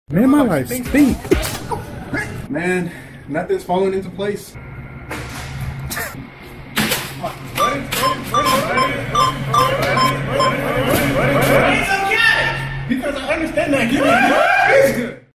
Man, my life stink. Man, nothing's falling into place. Because I understand that.